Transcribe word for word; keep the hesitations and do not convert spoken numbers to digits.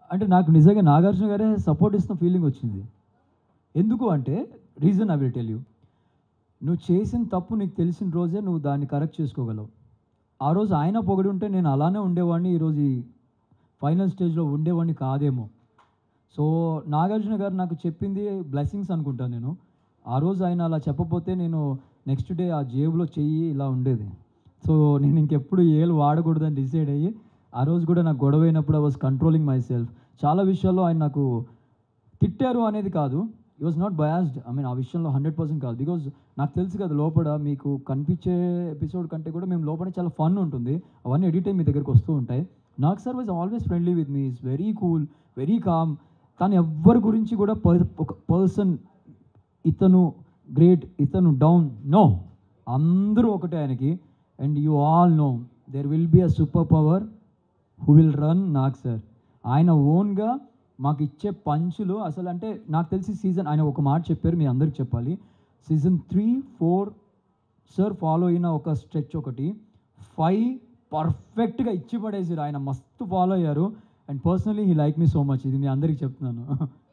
అంటే నాకు నిజంగా నాగార్జున గారే సపోర్ట్ ఇస్తున్న ఫీలింగ్ వచ్చింది. ఎందుకు అంటే reason I will tell you. నువ్వు చేసిన తప్పు నీకు తెలిసిన రోజే నువ్వు దాన్ని కరెక్ట్ చేసుకోగలవు. ఆ రోజు ఆయన పొగిడి ఉంటే నేను అలానే ఉండేవాడిని, ఈరోజు ఈ ఫైనల్ స్టేజ్‌లో ఉండేవాడిని కాదేమో. సో నాగార్జున గారు నాకు చెప్పింది బ్లెస్సింగ్స్ అనుకుంటాను నేను. ఆ రోజు ఆయన అలా చెప్పపోతే నేను నెక్స్ట్ డే ఆ జేబులో చెయ్యి ఇలా ఉండేది. సో నేను ఇంకెప్పుడు ఏలు వాడకూడదని డిసైడ్ అయ్యి ఆ రోజు కూడా నాకు గొడవ అయినప్పుడు I was controlling myself. చాలా విషయాల్లో ఆయన నాకు తిట్టారు అనేది కాదు. He was not biased. I mean ఆ విషయంలో హండ్రెడ్ పర్సెంట్ కాదు. బికాజ్ నాకు తెలుసు కదా లోపల మీకు కనిపించే ఎపిసోడ్ కంటే కూడా మేము లోపల చాలా ఫన్ ఉంటుంది. అవన్నీ ఎడిట్ అయ్యి మీ దగ్గరికి వస్తూ ఉంటాయి. Nag sir was always friendly with me. Is very cool, very calm. తను ఎవ్వరి గురించి కూడా పర్ ఒక పర్సన్ ఇతను గ్రేట్, ఇతను డౌన్, నో. అందరూ ఒకటే ఆయనకి. And you all know there will be a super power who will run Nag sir. ఆయన ఓన్గా మాకు ఇచ్చే పంచులు అసలు అంటే నాకు తెలిసి సీజన్ ఆయన ఒక మాట చెప్పారు, మీ అందరికి చెప్పాలి. Season three four sir follow అయిన ఒక స్ట్రెచ్ ఒకటి, ఫైవ్ పర్ఫెక్ట్గా ఇచ్చి పడేసారు. ఆయన మస్తు ఫాలో అయ్యారు. And personally he like me so much. ఇది మీ అందరికి చెప్తున్నాను.